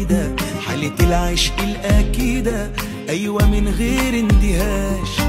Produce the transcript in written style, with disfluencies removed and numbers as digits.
فريدة، حالة العشق الأكيدة أيوة من غير اندهاش.